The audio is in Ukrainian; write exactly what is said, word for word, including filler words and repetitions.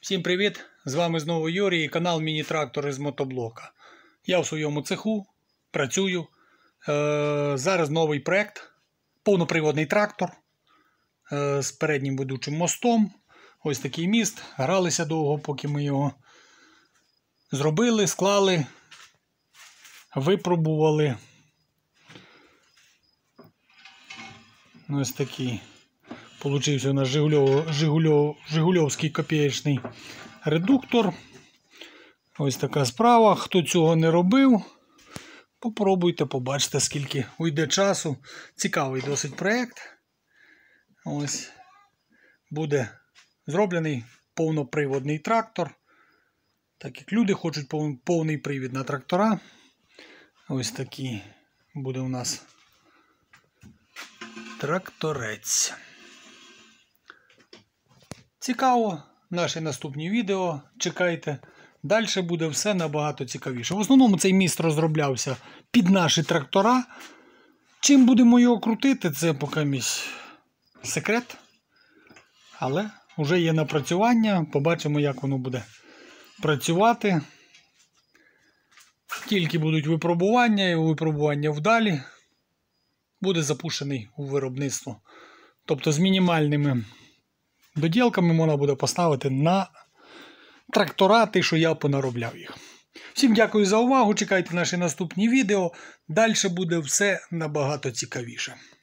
Всім привіт! З вами знову Юрій і канал Міні-трактори з мотоблока. Я в своєму цеху працюю. Е, зараз новий проект. Повноприводний трактор е, з переднім ведучим мостом. Ось такий міст. Гралися довго, поки ми його зробили, склали, випробували. Ось такий. Получився у нас Жигульов, Жигульов, Жигульовський копієчний редуктор. Ось така справа. Хто цього не робив, попробуйте, побачите, скільки уйде часу. Цікавий досить проєкт. Ось буде зроблений повноприводний трактор. Так як люди хочуть повний привід на трактора. Ось такий буде у нас тракторець. Цікаво, наші наступні відео, чекайте. Далі буде все набагато цікавіше. В основному цей міст розроблявся під наші трактора. Чим будемо його крутити, це поки місь секрет. Але вже є напрацювання, побачимо, як воно буде працювати. Тільки будуть випробування, і випробування вдалі буде запущений у виробництво. Тобто з мінімальними доділками можна буде поставити на трактора, ті, що я понаробляв їх. Всім дякую за увагу, чекайте наші наступні відео. Далі буде все набагато цікавіше.